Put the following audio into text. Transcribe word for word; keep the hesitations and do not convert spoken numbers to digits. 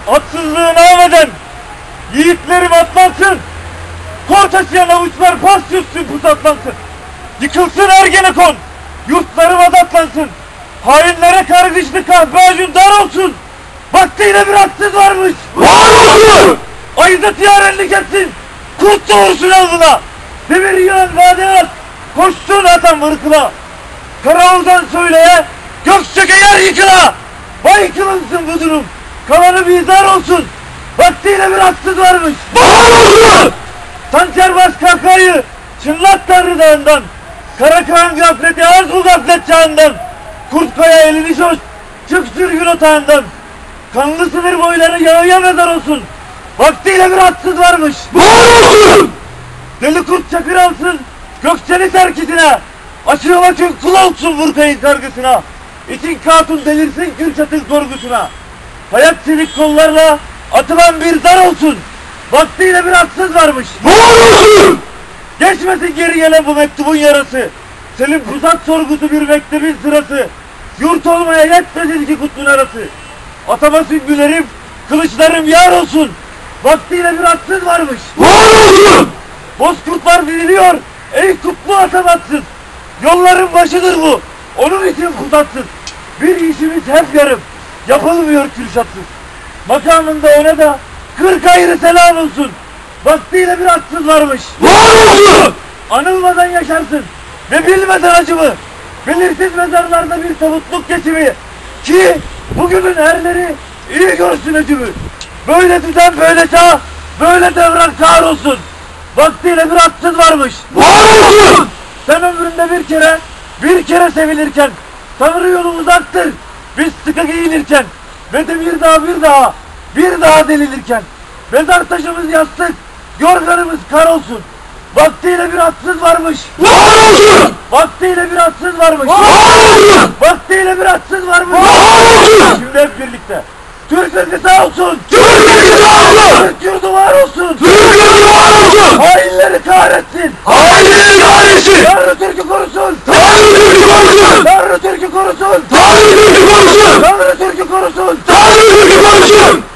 Atsızlığı nameden yiğitlerim atlansın. Kor taşıyan avuçlar pas yüzsün pusatlansın. Yıkılsın Ergenekon, yurtlarım adatlansın. Hainlere kardeşli kahve dar olsun. Vaktiyle bir haksız varmış. Var olsun! Ayda tiyarenlik etsin. Kurt doğursun alnına. Demir yılan vade at. Koşsun atan vırkıla. Karaoldan söyleye. Gökçeke yer yıkıla. Vay kılınsın bu durum. Kalanı bizar olsun. Vaktiyle bir haksız varmış. Var olsun! Sançerbaz kakayı çınlat Tanrı dağından. Karakan gafleti arzu gaflet çağından. Kurt kaya elini şoş. Çık sürgün otağından. Kanlı sınır boyları yağıya mezar olsun. Vaktiyle bir haksız varmış. Var olsun! Deli kurt çakır alsın. Gökçeli terkisine. Aşırıma kök kul olsun Vurkay'ın kargısına. İçin katun delirsin Kürşat'ın sorgusuna. Hayat silik kollarla atılan bir dar olsun. Vaktiyle bir haksız varmış. Var olsun! Geçmesin geri gelen bu mektubun yarası. Senin pusat sorgusu bir mektebin sırası. Yurt olmaya yetmez iki kutlun arası. Atama süngülerim, kılıçlarım yar olsun. Vaktiyle bir haksız varmış. Var olsun! Bozkurtlar diniliyor, ey kutlu atamatsız. Yolların başıdır bu, onun için kuzatsız. Bir işimiz hep yarım, yapılmıyor Kürşatsız. Makamında ona da kırk ayrı selam olsun. Vaktiyle bir haksız varmış. Var olsun! Anılmadan yaşarsın ve bilmeden acımı. Belirsiz mezarlarda bir tabutluk geçimi. Ki bugünün erleri iyi görsün acımı. Böyle düzen, böyle çağ, böyle devran kahrolsun. Vaktiyle bir haksız varmış. Var olsun! Sen ömründe bir kere, bir kere sevilirken, Tanrı yolu uzaktır, biz sıkı giyinirken, ve de bir daha bir daha, bir daha delilirken, mezar taşımız yastık, yorganımız kar olsun. Vaktiyle bir haksız varmış. Var olsun! Vaktiyle bir haksız varmış. Var olsun! Vaktiyle bir haksız varmış. Var olsun! Şimdi hep birlikte. Türk ülkesi sağ olsun. Türk ülkesi sağ olsun! Türk yurdu var olsun. Türk ülkesi var olsun! Hainleri kahretsin. Hainleri kahretsin! Tanrı Türk'ü korusun. Tanrı Türk'ü korusun! Tanrı Türk'ü korusun. Tanrı Türk'ü korusun! Tanrı Türk'ü korusun. Tanrı Türk'ü korusun!